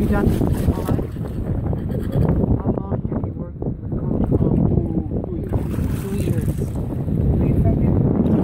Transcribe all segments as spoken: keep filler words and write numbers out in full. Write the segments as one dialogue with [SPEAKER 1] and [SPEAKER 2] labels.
[SPEAKER 1] you done this all right? How long did you work with Conk? Two years. Wait a second.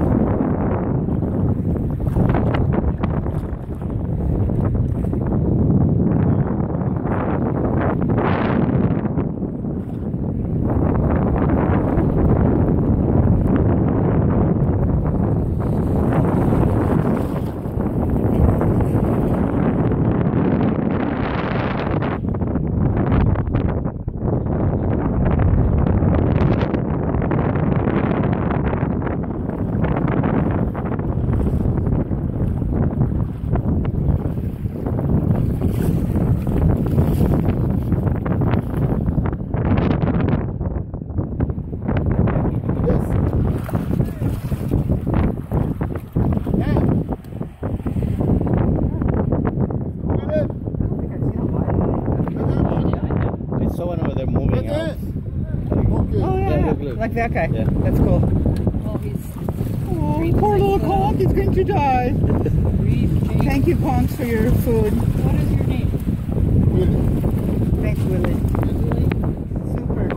[SPEAKER 2] Someone over there moving out.
[SPEAKER 1] Oh yeah, yeah.
[SPEAKER 2] Look, look.
[SPEAKER 1] Like that guy.
[SPEAKER 2] Yeah.
[SPEAKER 1] That's cool.
[SPEAKER 3] Oh, he's
[SPEAKER 1] Oh, poor little Conk, he's going to die. Thank you, Conk, for your food.
[SPEAKER 3] What is your name?
[SPEAKER 1] Thanks, Willie.
[SPEAKER 3] Willie?
[SPEAKER 1] Super.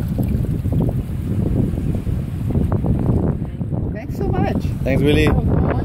[SPEAKER 1] Thanks so much.
[SPEAKER 2] Thanks, Willie.